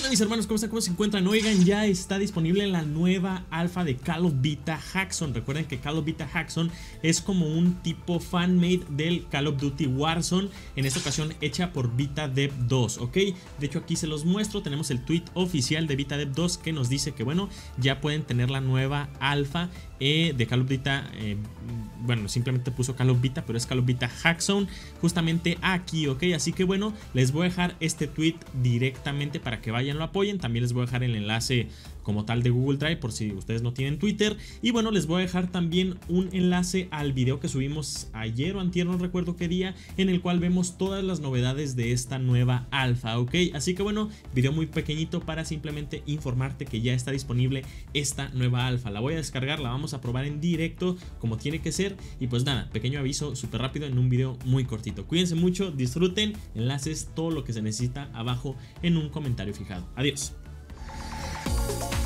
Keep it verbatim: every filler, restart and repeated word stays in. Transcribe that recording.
onda mis hermanos? ¿Cómo están? ¿Cómo se encuentran? Oigan, ya está disponible la nueva alfa de Call of Beta Hackzone. Recuerden que Call of Beta Hackzone es como un tipo fanmade del Call of Duty Warzone, en esta ocasión hecha por VitaDev dos, ¿ok? De hecho aquí se los muestro, tenemos el tweet oficial de VitaDev dos que nos dice que bueno, ya pueden tener la nueva alfa eh, de Call of Beta, eh, bueno, simplemente puso Call of Beta, pero es Call of Beta Hackzone justamente aquí, ¿ok? Así que bueno, les voy a dejar este tweet directamente para que vayan, lo apoyen. También les voy a dejar el enlace como tal de Google Drive por si ustedes no tienen Twitter. Y bueno, les voy a dejar también un enlace al video que subimos ayer o antier, no recuerdo qué día, en el cual vemos todas las novedades de esta nueva alfa, ¿ok? Así que bueno, video muy pequeñito para simplemente informarte que ya está disponible esta nueva alfa. La voy a descargar, la vamos a probar en directo como tiene que ser. Y pues nada, pequeño aviso súper rápido en un video muy cortito. Cuídense mucho, disfruten, enlaces, todo lo que se necesita abajo en un comentario fijado. Adiós.